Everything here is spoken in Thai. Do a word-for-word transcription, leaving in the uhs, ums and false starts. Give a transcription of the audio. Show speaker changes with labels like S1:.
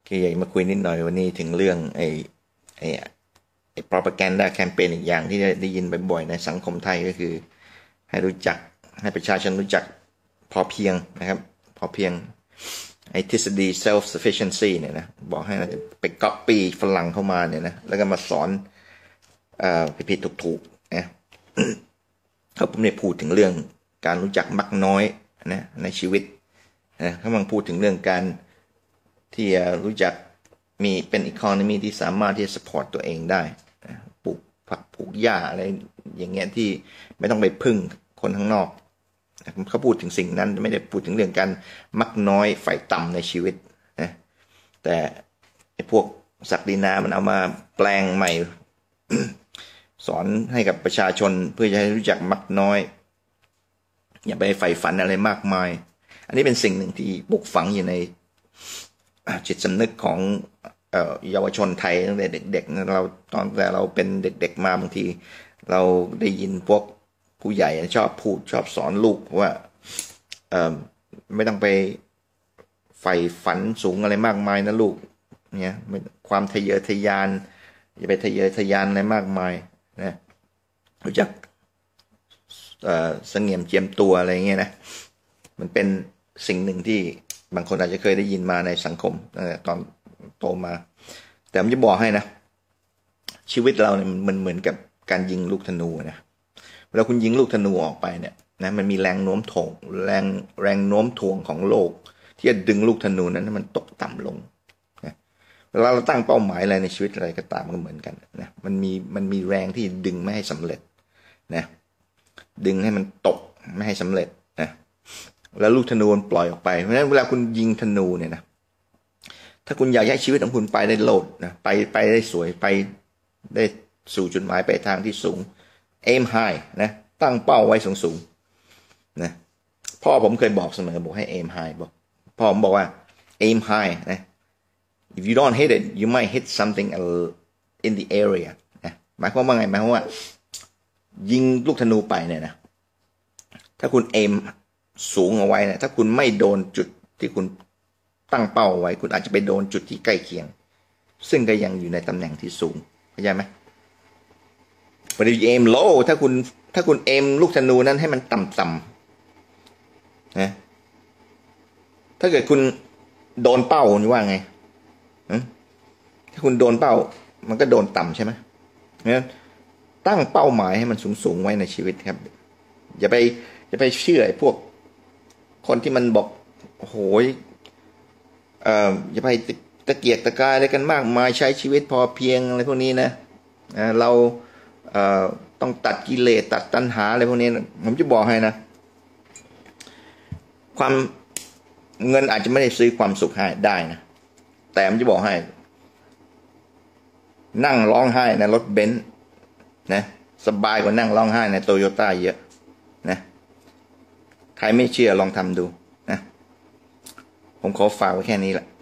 S1: คืออยากมาคุยนิดหน่อยวันนี้ถึงเรื่องไอ้ไอ้ไอ้ propaganda แคมเปญอีกอย่างที่ได้ยินบ่อยๆในสังคมไทยก็คือให้รู้จักให้ประชาชนรู้จักพอเพียงนะครับพอเพียงไอ้ทฤษฎี self sufficiency เนี่ยนะบอกให้เราไป copy ฝรั่งเข้ามาเนี่ยนะแล้วก็มาสอนเอ่อผิดๆถูกๆนะเขาผมเนี่ยพูดถึงเรื่องการรู้จักมักน้อยนะในชีวิตนะเขากำลังพูดถึงเรื่องการที่รู้จักมีเป็นอีโคโนมีที่สามารถที่จะ support ตัวเองได้ปลูกผักปลูกหญ้าอะไรอย่างเงี้ยที่ไม่ต้องไปพึ่งคนข้างนอกเขาพูดถึงสิ่งนั้นไม่ได้พูดถึงเรื่องการมักน้อยฝ่ายต่ำในชีวิตนะแต่ไอ้พวกศักดินามันเอามาแปลงใหม่ สอนให้กับประชาชนเพื่อจะให้รู้จักมักน้อยอย่าไปใฝ่ฝันอะไรมากมายอันนี้เป็นสิ่งหนึ่งที่ปลูกฝังอยู่ในจิตสำนึกของเยาวชนไทยตั้งแต่เด็กๆเราตอนแต่เราเป็นเด็กๆมาบางทีเราได้ยินพวกผู้ใหญ่ชอบพูดชอบสอนลูกว่าไม่ต้องไปใฝ่ฝันสูงอะไรมากมายนะลูกเนี่ยความทะเยอทะยานอย่าไปทะเยอทะยานอะไรมากมายนะรู้จักเสงี่ยมเจียมตัวอะไรเงี้ยนะมันเป็นสิ่งหนึ่งที่บางคนอาจจะเคยได้ยินมาในสังคมตอนโตมาแต่ผมจะบอกให้นะชีวิตเราเนี่ยมันเหมือนกับการยิงลูกธนูนะเวลาคุณยิงลูกธนูออกไปเนี่ยนะมันมีแรงโน้มถ่วงแรงแรงโน้มถ่วงของโลกที่จะดึงลูกธนูนั้นให้มันตกต่ำลงนะเวลาเราตั้งเป้าหมายอะไรในชีวิตอะไรก็ตามก็เหมือนกันนะมันมีมันมีแรงที่ดึงไม่ให้สำเร็จนะดึงให้มันตกไม่ให้สำเร็จนะแล้วลูกธนูมันปล่อยออกไปเพราะฉะนั้นเวลาคุณยิงธนูเนี่ยนะถ้าคุณอยากให้ชีวิตของคุณไปได้โลดนะไปไปได้สวยไปได้สู่จุดหมายปลายทางที่สูง aim high นะตั้งเป้าไว้สูงๆนะพ่อผมเคยบอกเสมอบอกให้ aim high บอกพ่อผมบอกว่า aim high นะ if you don't hit it you might hit something in the area นะหมายความว่าไงหมายความว่ายิงลูกธนูไปเนี่ยนะถ้าคุณ aim สูงเอาไว้นะถ้าคุณไม่โดนจุดที่คุณตั้งเป้าไว้คุณอาจจะไปโดนจุดที่ใกล้เคียงซึ่งก็ยังอยู่ในตำแหน่งที่สูงเข้าใจไหม but if you aim low ถ้าคุณถ้าคุณ aim ลูกธนูนั้นให้มันต่ำๆนะถ้าเกิดคุณโดนเป้าคุณว่าไงถ้าคุณโดนเป้ามันก็โดนต่ำใช่ไหมงั้นตั้งเป้าหมายให้มันสูงๆไว้ในชีวิตครับอย่าไปอย่าไปเชื่อพวกคนที่มันบอกโหยเอ่ออย่าไปตะเกียกตะกายอะไรกันมากมายใช้ชีวิตพอเพียงอะไรพวกนี้นะเราเอ่อต้องตัดกิเลสตัดตัณหาอะไรพวกนี้ผมจะบอกให้นะความเงินอาจจะไม่ได้ซื้อความสุขให้ได้นะแต่ผมจะบอกให้นั่งร้องไห้ในรถเบนซ์นะสบายกว่านั่งร้องไห้ในโตโยต้าเยอะนะใครไม่เชื่อลองทำดูนะผมขอฝากไว้แค่นี้แหละ